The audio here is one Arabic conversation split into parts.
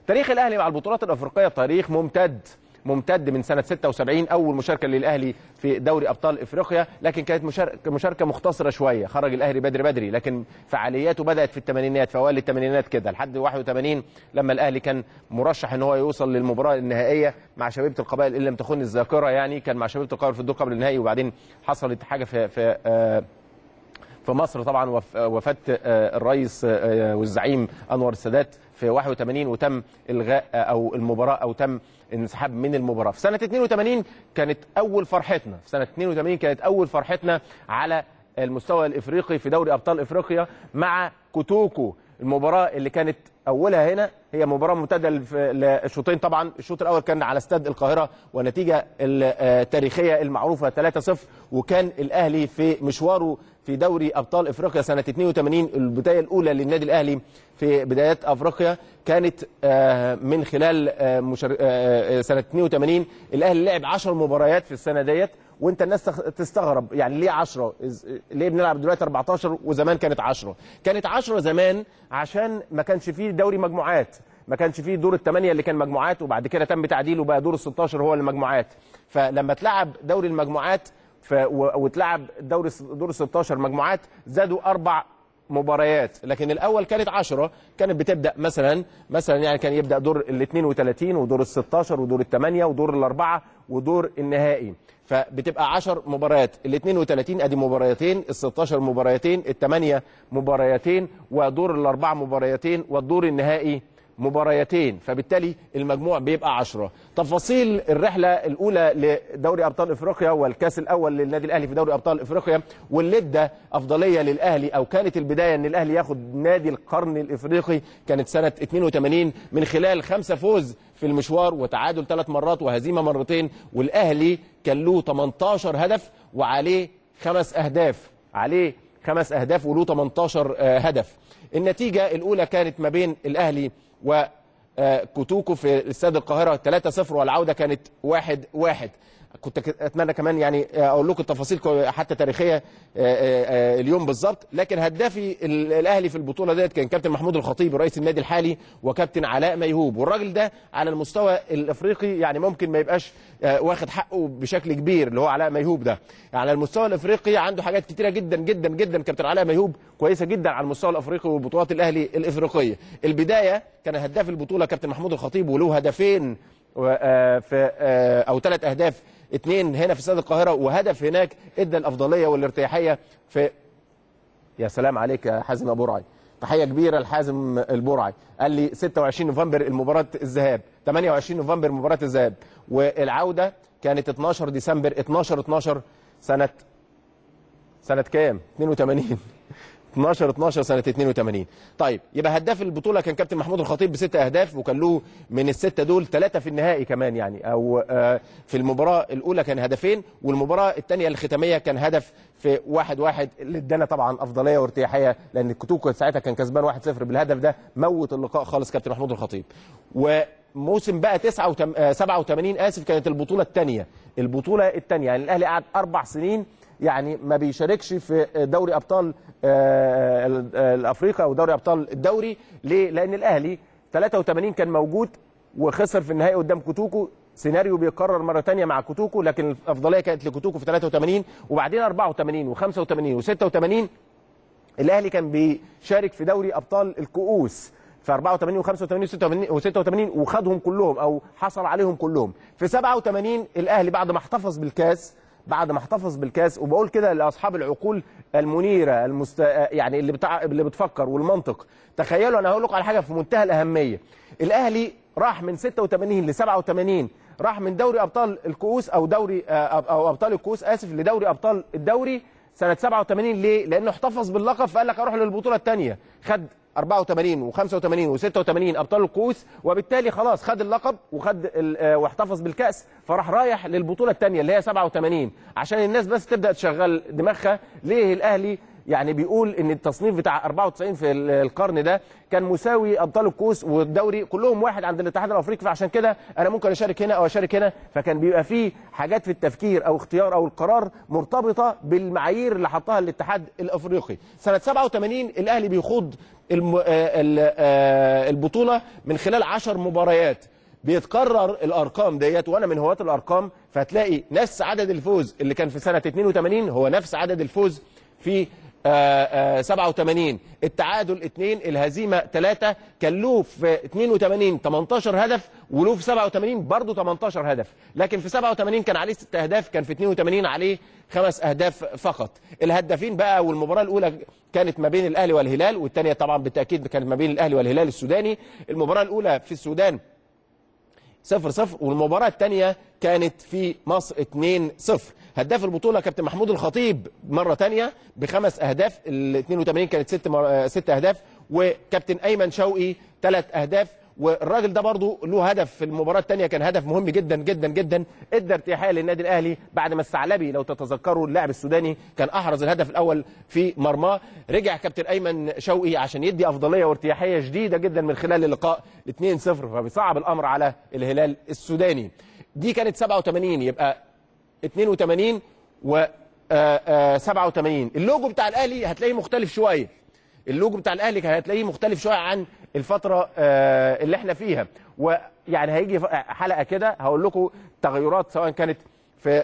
تاريخ الاهلي مع البطولات الافريقيه تاريخ ممتد من سنه 76 اول مشاركه للاهلي في دوري ابطال افريقيا، لكن كانت مشاركه مختصره شويه، خرج الاهلي بدري، لكن فعالياته بدات في الثمانينات، في اوائل الثمانينات كده لحد 81 لما الاهلي كان مرشح ان هو يوصل للمباراه النهائيه مع شبيبه القبائل، ان لم تخن الذاكره يعني، كان مع شبيبه القبائل في الدور قبل النهائي، وبعدين حصلت حاجه في مصر طبعا، وفاه الرئيس والزعيم انور السادات في 81، وتم الغاء او المباراه، او تم الانسحاب من المباراه. في سنه 82 كانت اول فرحتنا، على المستوى الافريقي في دوري ابطال افريقيا مع كوتوكو. المباراه اللي كانت اولها هنا هي مباراه ممتده للشوطين، طبعا الشوط الاول كان على استاد القاهره والنتيجه التاريخيه المعروفه 3-0، وكان الاهلي في مشواره في دوري ابطال افريقيا سنه 82 البدايه الاولى للنادي الاهلي في بدايات افريقيا كانت من خلال سنه 82. الاهلي لعب 10 مباريات في السنه ديت، وانت الناس تستغرب يعني ليه 10؟ ليه بنلعب دلوقتي 14؟ وزمان كانت 10. كانت 10 زمان عشان ما كانش فيه دوري مجموعات، ما كانش فيه دور الثمانيه اللي كان مجموعات، وبعد كده تم تعديله بقى دور ال16 هو المجموعات. فلما تلعب دوري المجموعات وتلعب دور ال16 مجموعات زادوا 4 مباريات، لكن الاول كانت 10. كانت بتبدا مثلا يعني كان يبدا دور ال32 ودور ال16 ودور ال8 ودور الاربعه ودور النهائي، فبتبقى 10 مباريات. ال32 ادي مباريتين، ال16 مباريتين، ال8 مباريتين، ودور الاربعه مباريتين، والدور النهائي مباريتين، فبالتالي المجموع بيبقى 10. تفاصيل الرحله الاولى لدوري ابطال افريقيا والكاس الاول للنادي الاهلي في دوري ابطال افريقيا، واللي ادى افضليه للاهلي، او كانت البدايه ان الاهلي ياخد نادي القرن الافريقي، كانت سنه 82 من خلال 5 فوز في المشوار وتعادل 3 مرات وهزيمه مرتين، والاهلي كان له 18 هدف وعليه 5 اهداف، وله 18 هدف. النتيجه الاولى كانت ما بين الاهلي وكوتوكو في استاد القاهره 3-0، والعوده كانت 1-1. كنت اتمنى كمان يعني اقول لكم التفاصيل حتى تاريخيه اليوم بالظبط، لكن هدافي الاهلي في البطوله ديت كان كابتن محمود الخطيب رئيس النادي الحالي، وكابتن علاء ميهوب، والراجل ده على المستوى الافريقي يعني ممكن ما يبقاش واخد حقه بشكل كبير، اللي هو علاء ميهوب ده. على المستوى الافريقي عنده حاجات كتيره جدا جدا جدا كابتن علاء ميهوب كويسه جدا على المستوى الافريقي وبطولات الاهلي الافريقيه. البدايه كان هداف البطوله كابتن محمود الخطيب، وله هدفين في او 3 اهداف، 2 هنا في استاد القاهره وهدف هناك، ادى الافضليه والارتياحيه في. يا سلام عليك يا حازم ابو رعي، تحيه كبيره لحازم البرعي. قال لي 26 نوفمبر المباراه الذهاب، 28 نوفمبر مباراه الذهاب، والعوده كانت 12 ديسمبر 12 سنه كام؟ 82 12 سنه 82. طيب يبقى هداف البطوله كان كابتن محمود الخطيب ب6 اهداف، وكان له من ال6 دول 3 في النهائي كمان يعني، او في المباراه الاولى كان هدفين، والمباراه الثانيه الختاميه كان هدف في 1-1 اللي ادانا طبعا افضليه وارتياحيه، لان كوتوكو ساعتها كان كسبان 1-0 بالهدف ده، موت اللقاء خالص كابتن محمود الخطيب. وموسم بقى 87 كانت البطوله الثانيه، يعني الاهلي قعد 4 سنين يعني ما بيشاركش في دوري ابطال الافريقيا او دوري ابطال الدوري. ليه؟ لان الاهلي 83 كان موجود وخسر في النهائي قدام كوتوكو، سيناريو بيتكرر مره ثانيه مع كوتوكو، لكن الافضليه كانت لكوتوكو في 83، وبعدين 84 و85 و86 الاهلي كان بيشارك في دوري ابطال الكؤوس في 84 و85 و86 وخدهم كلهم او حصل عليهم كلهم. في 87 الاهلي بعد ما احتفظ بالكاس، وبقول كده لاصحاب العقول المنيره يعني اللي بتفكر والمنطق، تخيلوا انا هقول لكم على حاجه في منتهى الاهميه. الاهلي راح من 86 ل 87 راح من دوري ابطال الكؤوس او ابطال الكؤوس لدوري ابطال الدوري سنه 87. ليه؟ لانه احتفظ باللقب، فقال لك اروح للبطوله الثانيه، خد 84 و85 و86 ابطال الكؤوس، وبالتالي خلاص خد اللقب واحتفظ بالكاس، فراح رايح للبطوله الثانيه اللي هي 87 عشان الناس بس تبدا تشغل دماغها. ليه الاهلي يعني بيقول ان التصنيف بتاع 94 في القرن ده كان مساوي ابطال الكؤوس والدوري كلهم واحد عند الاتحاد الافريقي، فعشان كده انا ممكن اشارك هنا او اشارك هنا. فكان بيبقى فيه حاجات في التفكير او اختيار او القرار مرتبطه بالمعايير اللي حطها الاتحاد الافريقي. سنه 87 الاهلي بيخوض البطوله من خلال 10 مباريات، بيتكرر الارقام ديت، وانا من هواة الارقام، فهتلاقي نفس عدد الفوز اللي كان في سنه 82 هو نفس عدد الفوز في 87. التعادل 2، الهزيمه 3، كان له في 82 18 هدف وله في 87 برضه 18 هدف، لكن في 87 كان عليه 6 اهداف، كان في 82 عليه 5 اهداف فقط. الهدافين بقى، والمباراه الاولى كانت ما بين الاهلي والهلال، والثانيه طبعا بالتاكيد كانت ما بين الاهلي والهلال السوداني. المباراه الاولى في السودان 0-0، والمباراة الثانية كانت في مصر 2-0. هداف البطولة كابتن محمود الخطيب مرة ثانية ب5 أهداف، ال 82 كانت 6 أهداف، وكابتن أيمن شوقي 3 أهداف. والراجل ده برضو له هدف في المباراة الثانية، كان هدف مهم جدا جدا جدا، ادى ارتياحية للنادي الأهلي بعد ما الثعلبي لو تتذكروا اللاعب السوداني كان أحرز الهدف الأول في مرماه. رجع كابتن أيمن شوقي عشان يدي أفضلية وارتياحية شديدة جدا من خلال اللقاء 2-0، فبيصعب الأمر على الهلال السوداني. دي كانت 87، يبقى 82 و 87. اللوجو بتاع الأهلي هتلاقيه مختلف شوية، اللوجو بتاع الاهلي هتلاقيه مختلف شويه عن الفتره اللي احنا فيها، ويعني هيجي حلقه كده هقول لكم تغيرات سواء كانت في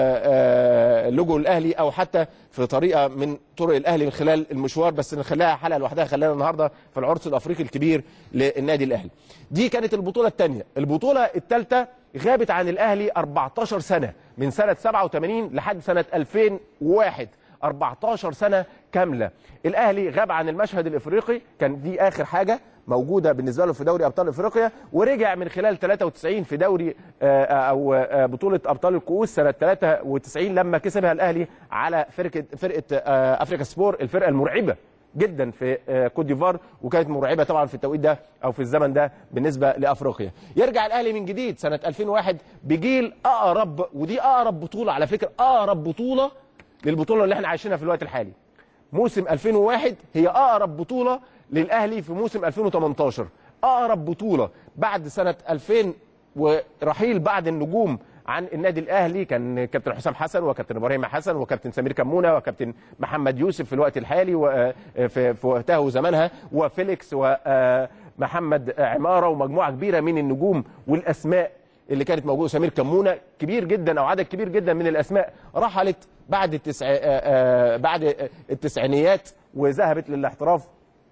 لوجو الاهلي او حتى في طريقه من طرق الاهلي من خلال المشوار، بس نخليها حلقه لوحدها. خلينا النهارده في العرس الافريقي الكبير للنادي الاهلي. دي كانت البطوله الثانيه. البطوله الثالثه غابت عن الاهلي 14 سنه، من سنه 87 لحد سنه 2001، 14 سنة كاملة الأهلي غاب عن المشهد الإفريقي. كان دي آخر حاجة موجودة بالنسبة له في دوري أبطال إفريقيا، ورجع من خلال 93 في دوري أو بطولة أبطال الكؤوس سنة 93 لما كسبها الأهلي على فرقة أفريكا سبور، الفرقة المرعبة جدا في كوت ديفوار، وكانت مرعبة طبعا في التوقيت ده أو في الزمن ده بالنسبة لأفريقيا. يرجع الأهلي من جديد سنة 2001 بجيل أقرب، ودي أقرب بطولة على فكرة، أقرب بطولة للبطوله اللي احنا عايشينها في الوقت الحالي. موسم 2001 هي اقرب بطوله للاهلي في موسم 2018، اقرب بطوله بعد سنه 2000 ورحيل بعض النجوم عن النادي الاهلي. كان كابتن حسام حسن وكابتن ابراهيم حسن وكابتن سمير كمونه وكابتن محمد يوسف في الوقت الحالي وفي وقتها وزمانها، وفيليكس ومحمد عماره ومجموعه كبيره من النجوم والاسماء اللي كانت موجوده. سمير كمونه كبير جدا او عدد كبير جدا من الاسماء رحلت بعد بعد التسعينيات وذهبت للاحتراف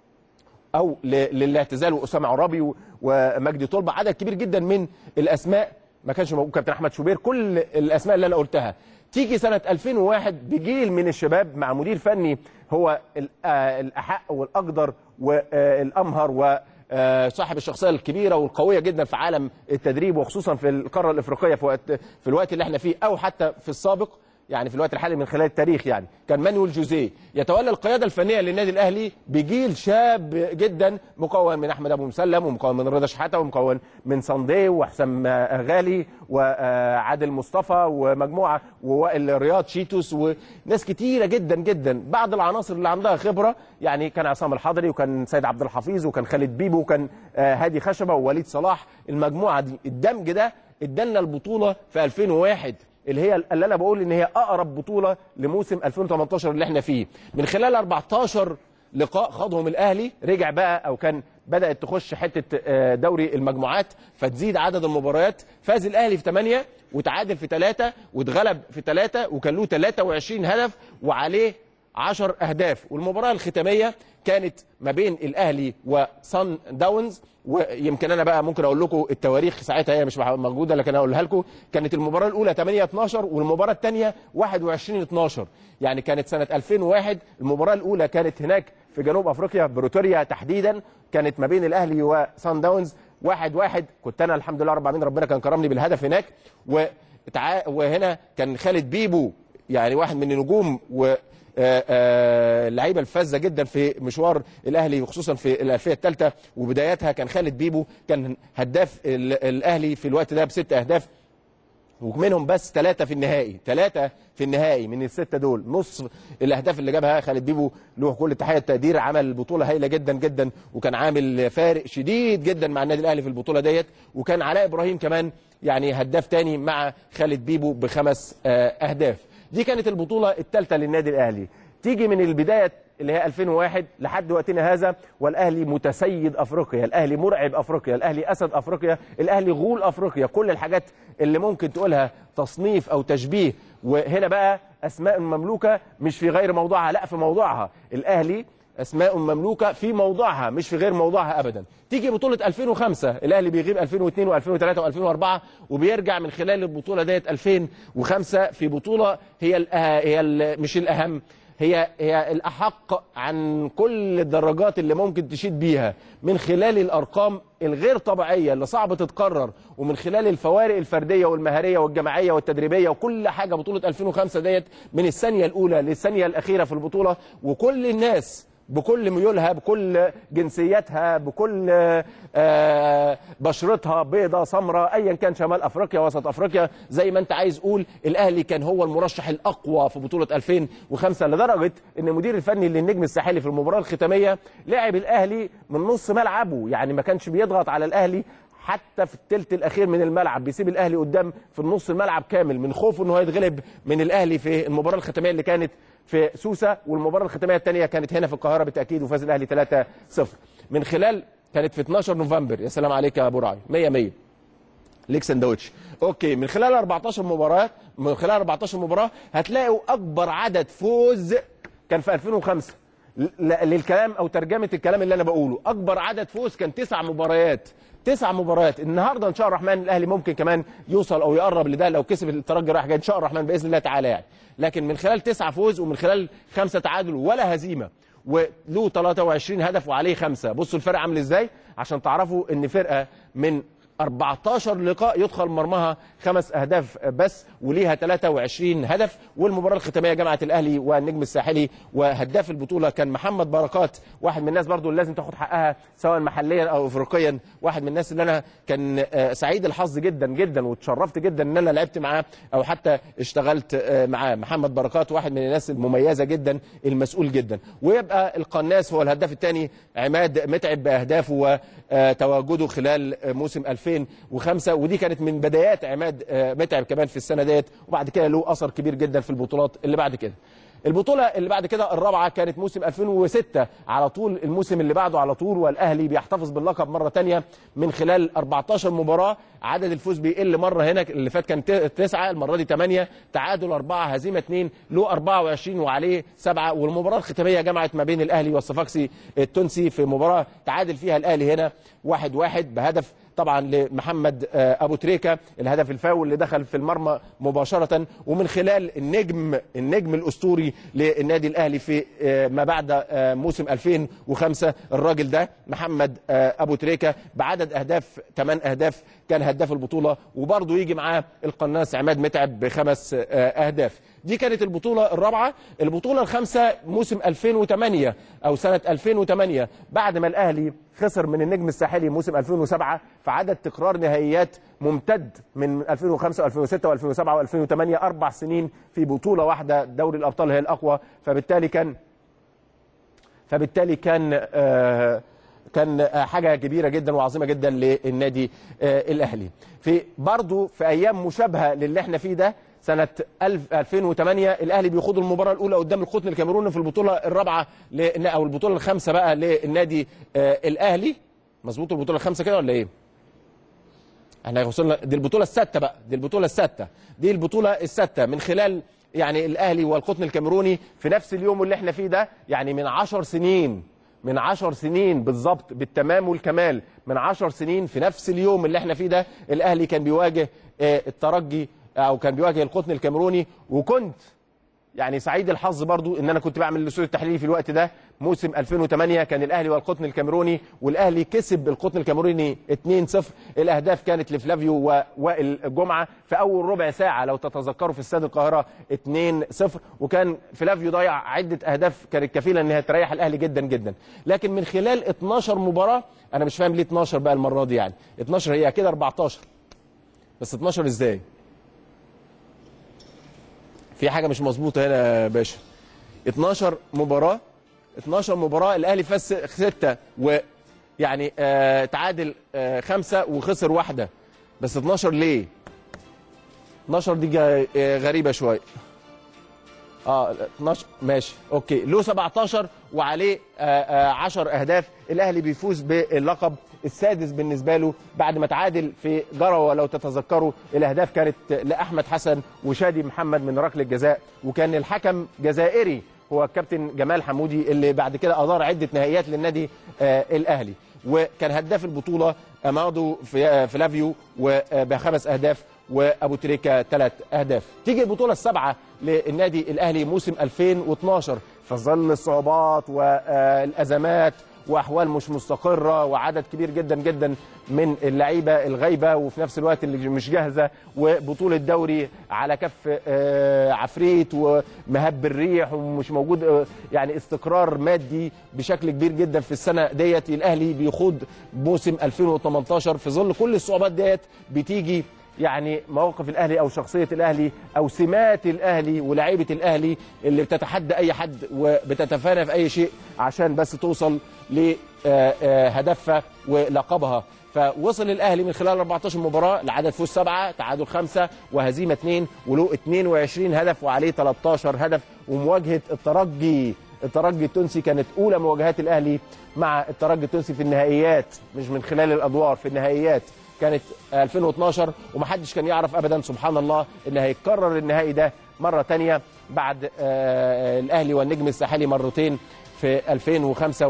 او للاعتزال، واسامه عرابي ومجدي طلبه، عدد كبير جدا من الاسماء ما كانش موجود، كابتن احمد شوبير، كل الاسماء اللي انا قلتها. تيجي سنه 2001 بجيل من الشباب مع مدير فني هو الاحق والاقدر والامهر وصاحب الشخصيه الكبيره والقويه جدا في عالم التدريب، وخصوصا في القاره الافريقيه في الوقت اللي احنا فيه او حتى في السابق، يعني في الوقت الحالي من خلال التاريخ. يعني كان مانويل جوزيه يتولى القياده الفنيه للنادي الاهلي بجيل شاب جدا مكون من احمد ابو مسلم ومكون من رضا شحاته ومكون من صندي وحسام غالي وعادل مصطفى ومجموعه ووائل رياض شيتوس وناس كتيره جدا جدا. بعض العناصر اللي عندها خبره يعني كان عصام الحضري وكان سيد عبد الحفيظ وكان خالد بيبو وكان هادي خشبه ووليد صلاح. المجموعه دي الدمج ده ادالنا البطوله في 2001 اللي انا بقول ان هي اقرب بطوله لموسم 2018 اللي احنا فيه. من خلال 14 لقاء خاضهم الاهلي رجع بقى او كان بدات تخش حته دوري المجموعات فتزيد عدد المباريات. فاز الاهلي في 8 وتعادل في 3 واتغلب في 3 وكان له 23 هدف وعليه 10 اهداف. والمباراه الختاميه كانت ما بين الاهلي وصن داونز، ويمكن انا بقى ممكن اقول لكم التواريخ ساعتها هي مش موجوده لكن اقولها لكم. كانت المباراه الاولى 8/12 والمباراه الثانيه 21/12، يعني كانت سنه 2001. المباراه الاولى كانت هناك في جنوب افريقيا بريتوريا تحديدا، كانت ما بين الاهلي وصن داونز 1-1. كنت انا الحمد لله رب العالمين ربنا كان كرمني بالهدف هناك. وهنا كان خالد بيبو يعني واحد من النجوم اللعيبه الفذه جدا في مشوار الاهلي وخصوصا في الالفيه الثالثه وبداياتها. كان خالد بيبو كان هداف الاهلي في الوقت ده ب6 اهداف ومنهم بس 3 في النهائي، 3 في النهائي من الستة دول. نص الاهداف اللي جابها خالد بيبو له كل التحيه والتقدير، عمل بطوله هايله جدا جدا، وكان عامل فارق شديد جدا مع النادي الاهلي في البطوله ديت. وكان علاء ابراهيم كمان يعني هداف تاني مع خالد بيبو ب5 اهداف. دي كانت البطوله الثالثه للنادي الاهلي. تيجي من البدايه اللي هي 2001 لحد وقتنا هذا، والاهلي متسيد افريقيا، الاهلي مرعب افريقيا، الاهلي اسد افريقيا، الاهلي غول افريقيا، كل الحاجات اللي ممكن تقولها تصنيف او تشبيه. وهنا بقى اسماء مملوكه مش في غير موضوعها، لا في موضوعها. الاهلي اسماء مملوكه في موضوعها مش في غير موضوعها ابدا. تيجي بطوله 2005 الاهلي بيغيب 2002 و2003 و2004 وبيرجع من خلال البطوله ديت 2005 في بطوله مش الاهم، هي الأحق عن كل الدرجات اللي ممكن تشيد بيها من خلال الأرقام الغير طبيعية اللي صعب تتكرر، ومن خلال الفوارق الفردية والمهارية والجماعية والتدريبية وكل حاجة. بطولة 2005 ديت من الثانية الأولى للثانية الأخيرة في البطولة، وكل الناس بكل ميولها، بكل جنسياتها، بكل بشرتها بيضة سمراء، ايا كان شمال افريقيا وسط افريقيا زي ما انت عايز قول، الاهلي كان هو المرشح الاقوى في بطولة 2005، لدرجة ان المدير الفني للنجم الساحلي في المباراة الختامية لعب الاهلي من نص ملعبه، يعني ما كانش بيضغط على الاهلي حتى في الثلث الاخير من الملعب، بيسيب الاهلي قدام في النص الملعب كامل من خوفه انه هيتغلب من الاهلي في المباراة الختامية اللي كانت في سوسة. والمباراة الختامية الثانية كانت هنا في القاهرة بالتأكيد، وفاز الأهلي 3-0 من خلال، كانت في 12 نوفمبر. يا سلام عليك يا أبو راعي، 100 ليك سندوتش. أوكي، من خلال 14 مباراة، من خلال 14 مباراة هتلاقوا أكبر عدد فوز كان في 2005 للكلام أو ترجمة الكلام اللي أنا بقوله. أكبر عدد فوز كان 9 مباريات، 9 مباريات. النهارده ان شاء الله الرحمن الاهلي ممكن كمان يوصل او يقرب لده لو كسب الترجي رايح جاي ان شاء الله الرحمن باذن الله تعالى يعني. لكن من خلال 9 فوز ومن خلال 5 تعادل ولا هزيمه، وله 23 هدف وعليه 5. بصوا الفرق عامل ازاي عشان تعرفوا ان فرقه من 14 لقاء يدخل مرماها 5 أهداف بس وليها 23 هدف. والمباراة الختامية جمعت الأهلي والنجم الساحلي، وهداف البطولة كان محمد بركات، واحد من الناس برضو اللي لازم تاخد حقها سواء محليا أو أفريقيا، واحد من الناس اللي أنا كان سعيد الحظ جدا جدا وتشرفت جدا إن أنا لعبت معاه أو حتى اشتغلت معاه. محمد بركات واحد من الناس المميزة جدا، المسؤول جدا. ويبقى القناص هو الهداف الثاني عماد متعب بأهدافه وتواجده خلال موسم 2005، ودي كانت من بدايات عماد متعب كمان في السنه ديت، وبعد كده له اثر كبير جدا في البطولات اللي بعد كده. البطوله اللي بعد كده الرابعه كانت موسم 2006 على طول، الموسم اللي بعده على طول، والاهلي بيحتفظ باللقب مره ثانيه من خلال 14 مباراه. عدد الفوز بيقل مره، هنا اللي فات كان 9، المره دي 8، تعادل 4، هزيمه 2، له 24 وعليه 7. والمباراه الختاميه جمعت ما بين الاهلي والصفاقسي التونسي في مباراه تعادل فيها الاهلي هنا 1-1 بهدف طبعا لمحمد ابو تريكه، الهدف الفاول اللي دخل في المرمى مباشره. ومن خلال النجم الاسطوري للنادي الاهلي في ما بعد موسم 2005 الراجل ده محمد ابو تريكه بعدد اهداف 8 اهداف كان هداف البطوله، وبرضه يجي معاه القناص عماد متعب ب5 اهداف. دي كانت البطوله الرابعه. البطوله الخامسه موسم 2008 او سنه 2008 بعد ما الاهلي خسر من النجم الساحلي موسم 2007، فعدد تكرار نهائيات ممتد من 2005 و2006 و2007 و2008، 4 سنين في بطوله واحده، دوري الابطال هي الاقوى. فبالتالي كان حاجه كبيره جدا وعظيمه جدا للنادي الاهلي. برضه في ايام مشابهه للي احنا فيه ده سنه 2008 الاهلي بيخوض المباراه الاولى قدام القطن الكاميروني في البطوله الرابعه او البطوله الخامسه بقى للنادي الاهلي. مظبوط البطوله الخامسه كده ولا ايه؟ احنا وصلنا دي البطوله السادسه بقى، دي البطوله السادسه من خلال يعني الاهلي والقطن الكاميروني في نفس اليوم اللي احنا فيه ده، يعني من 10 سنين بالظبط بالتمام والكمال، من 10 سنين في نفس اليوم اللي احنا فيه ده الاهلي كان بيواجه الترجي او كان بيواجه القطن الكاميروني. وكنت يعني سعيد الحظ برضو ان انا كنت بعمل الاستوديو التحليلي في الوقت ده. موسم 2008 كان الاهلي والقطن الكاميروني، والاهلي كسب القطن الكاميروني 2-0. الاهداف كانت لفلافيو ووائل جمعه في اول ربع ساعه لو تتذكروا في استاد القاهره 2-0، وكان فلافيو ضيع عده اهداف كانت كفيله انها تريح الاهلي جدا جدا. لكن من خلال 12 مباراه، انا مش فاهم ليه 12 بقى المره دي، يعني 12 هي كده 14 بس 12 ازاي؟ في حاجه مش مظبوطه هنا يا باشا. 12 مباراه الاهلي فاز 6 ويعني تعادل 5 وخسر 1. بس 12 ليه؟ 12 دي غريبه شويه. 12 ماشي اوكي. له 17 وعليه 10 اهداف. الاهلي بيفوز باللقب السادس بالنسبه له بعد ما تعادل في جروه. لو تتذكروا الاهداف كانت لاحمد حسن وشادي محمد من ركله الجزاء، وكان الحكم جزائري هو الكابتن جمال حمودي اللي بعد كده ادار عده نهائيات للنادي الاهلي. وكان هداف البطوله امادو فلافيو وب5 اهداف، وابو تريكه 3 اهداف. تيجي البطوله السابعه للنادي الاهلي موسم 2012 في ظل الصعوبات والازمات واحوال مش مستقره وعدد كبير جدا جدا من اللعيبه الغايبه وفي نفس الوقت اللي مش جاهزه، وبطوله دوري على كف عفريت ومهب الريح ومش موجود يعني استقرار مادي بشكل كبير جدا في السنه ديت. الاهلي بيخوض موسم 2018 في ظل كل الصعوبات ديت بتيجي يعني مواقف الاهلي او شخصيه الاهلي او سمات الاهلي ولاعيبه الاهلي اللي بتتحدى اي حد وبتتفانى في اي شيء عشان بس توصل لهدفها ولقبها. فوصل الاهلي من خلال 14 مباراه لعدد فوز 7، تعادل 5 وهزيمه 2، وله 22 هدف وعليه 13 هدف. ومواجهه الترجي التونسي كانت اولى مواجهات الاهلي مع الترجي التونسي في النهائيات، مش من خلال الادوار، في النهائيات كانت 2012. ومحدش كان يعرف ابدا سبحان الله ان هيتكرر النهائي ده مره ثانيه بعد الاهلي والنجم الساحلي مرتين في 2005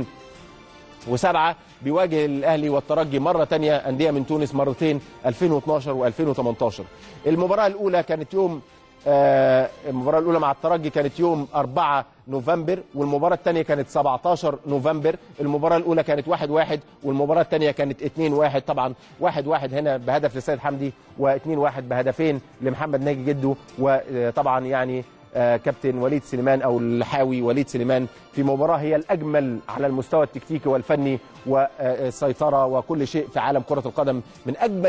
و2007. بيواجه الاهلي والترجي مره ثانيه انديه من تونس مرتين 2012 و2018. المباراه الاولى كانت يوم المباراه الاولى مع الترجي كانت يوم 4 نوفمبر، والمباراه الثانيه كانت 17 نوفمبر. المباراه الاولى كانت 1-1 والمباراه الثانيه كانت 2-1. طبعا 1-1 هنا بهدف لسيد حمدي و2-1 بهدفين لمحمد ناجي جده، وطبعا يعني كابتن وليد سليمان او الحاوي وليد سليمان في مباراه هي الاجمل على المستوى التكتيكي والفني والسيطره وكل شيء في عالم كره القدم. من اجمل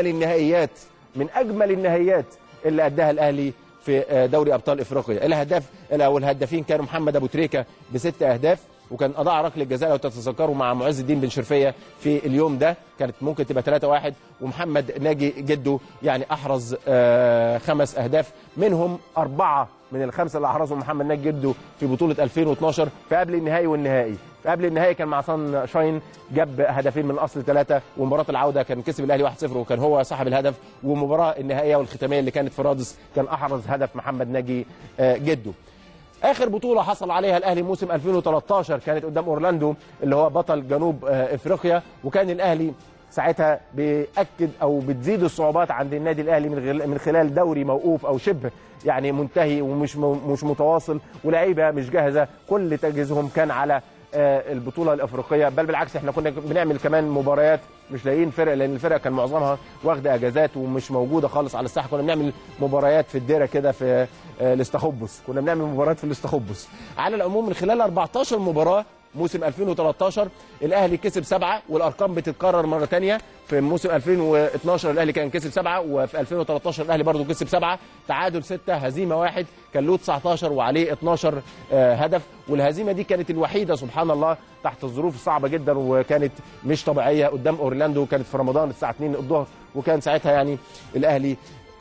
النهائيات اللي اداها الاهلي في دوري ابطال افريقيا. الهدافين كانوا محمد ابو تريكه ب6 اهداف، وكان اضاع ركله الجزاء لو تتذكروا مع معز الدين بن شرفيه في اليوم ده، كانت ممكن تبقى 3-1. ومحمد ناجي جده يعني احرز 5 اهداف، منهم 4 من ال5 اللي احرزهم محمد ناجي جده في بطوله 2012 في قبل النهائي والنهائي. في قبل النهائي كان مع صن شاين جاب هدفين من اصل 3، ومباراه العوده كان كسب الاهلي 1-0 وكان هو صاحب الهدف. ومباراه النهائيه والختاميه اللي كانت في رادس كان احرز هدف محمد ناجي جده. اخر بطوله حصل عليها الاهلي موسم 2013 كانت قدام اورلاندو اللي هو بطل جنوب افريقيا، وكان الاهلي ساعتها بيأكد او بتزيد الصعوبات عند النادي الاهلي من خلال دوري موقوف او شبه يعني منتهي ومش متواصل، ولاعيبه مش جاهزه، كل تركيزهم كان على البطوله الافريقيه. بل بالعكس احنا كنا بنعمل كمان مباريات مش لاقيين فرق، لان الفرق كان معظمها واخده اجازات ومش موجوده خالص على الساحه. كنا بنعمل مباريات في الديره كده في الاستخبص، كنا بنعمل مباريات في الاستخبص. على العموم من خلال 14 مباراه موسم 2013 الاهلي كسب 7، والارقام بتتكرر مره ثانيه. في موسم 2012 الاهلي كان كسب 7، وفي 2013 الاهلي برضه كسب 7، تعادل 6، هزيمه 1، كان له 19 وعليه 12 هدف. والهزيمه دي كانت الوحيده سبحان الله تحت الظروف الصعبه جدا وكانت مش طبيعيه قدام اورلاندو، كانت في رمضان الساعه 2 الظهر، وكان ساعتها يعني الاهلي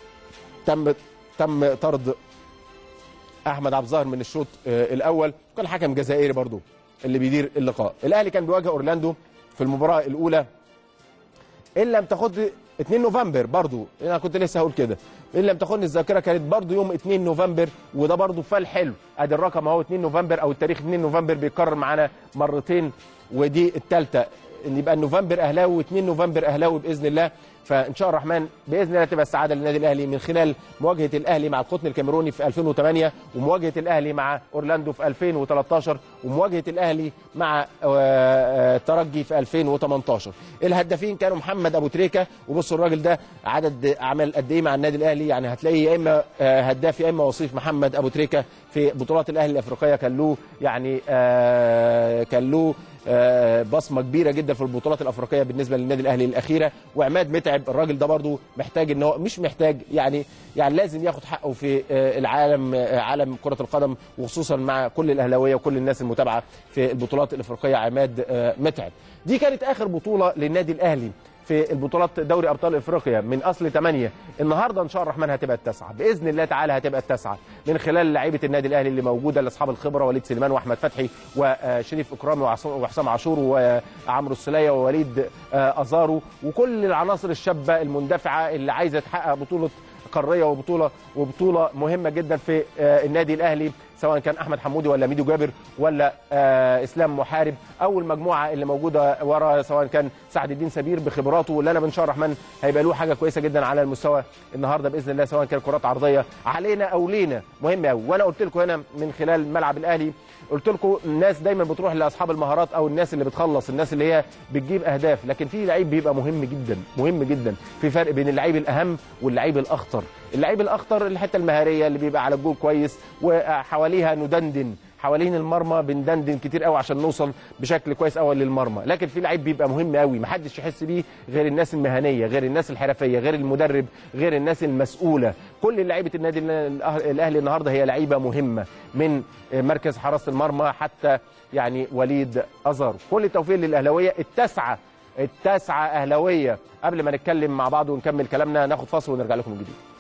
تم طرد احمد عبد الظاهر من الشوط الاول، وكان حكم جزائري برضه اللي بيدير اللقاء. الاهلي كان بيواجه اورلاندو في المباراه الاولى ان لم تاخد 2 نوفمبر برضو، انا كنت لسه هقول كده، ان لم تاخدني الذاكره كانت برضو يوم 2 نوفمبر، وده برضو فال حلو، ادي الرقم اهو 2 نوفمبر او التاريخ 2 نوفمبر بيتكرر معانا مرتين، ودي الثالثه ان يبقى نوفمبر اهلاوي و2 نوفمبر اهلاوي باذن الله. فان شاء الله الرحمن باذن الله تبقى السعاده للنادي الاهلي من خلال مواجهه الاهلي مع القطن الكاميروني في 2008، ومواجهه الاهلي مع اورلاندو في 2013، ومواجهه الاهلي مع الترجي في 2018. الهدافين كانوا محمد ابو تريكه، وبصوا الراجل ده عدد عمل قد ايه مع النادي الاهلي، يعني هتلاقيه يا اما هداف يا اما وصيف. محمد ابو تريكه في بطولات الاهلي الافريقيه كان له يعني كان له بصمه كبيره جدا في البطولات الافريقيه بالنسبه للنادي الاهلي الاخيره. وعماد متعب الراجل ده برضو محتاج ان هو مش محتاج يعني لازم ياخد حقه في العالم، عالم كره القدم، وخصوصا مع كل الاهلاويه وكل الناس المتابعه في البطولات الافريقيه. عماد متعب دي كانت اخر بطوله للنادي الاهلي في البطولات دوري ابطال افريقيا من اصل 8. النهارده ان شاء الرحمن هتبقى التاسعه باذن الله تعالى، هتبقى التاسعه من خلال لعيبه النادي الاهلي اللي موجوده لاصحاب الخبره، وليد سليمان واحمد فتحي وشريف اكرامي وحسام عاشور وعمرو السليه ووليد ازارو، وكل العناصر الشابه المندفعه اللي عايزه تحقق بطوله قاريه وبطوله مهمه جدا في النادي الاهلي، سواء كان احمد حمودي ولا ميدو جابر ولا اسلام محارب، او المجموعه اللي موجوده ورا، سواء كان سعد الدين سمير بخبراته، اللي انا ان شاء الله الرحمن هيبقى له حاجه كويسه جدا على المستوى النهارده باذن الله، سواء كان كرات عرضيه علينا او لينا مهمه قوي. وانا قلت لكم هنا من خلال ملعب الاهلي، قلت لكم الناس دايما بتروح لاصحاب المهارات او الناس اللي بتخلص، الناس اللي هي بتجيب اهداف، لكن في لعيب بيبقى مهم جدا مهم جدا. في فرق بين اللعيب الاهم واللعيب الاخطر. اللعيب الاخطر الحته المهاريه اللي بيبقى على الجول كويس وحواليها ندندن، حوالين المرمى بندندن كتير قوي عشان نوصل بشكل كويس قوي للمرمى، لكن في لعيب بيبقى مهم قوي محدش يحس بيه غير الناس المهنيه، غير الناس الحرفيه، غير المدرب، غير الناس المسؤوله. كل لعيبه النادي الاهلي النهارده هي لعيبه مهمه، من مركز حراسه المرمى حتى وليد ازارو. كل التوفيق للاهلاويه التاسعه اهلاويه. قبل ما نتكلم مع بعض ونكمل كلامنا ناخد فاصل ونرجع لكم من جديد.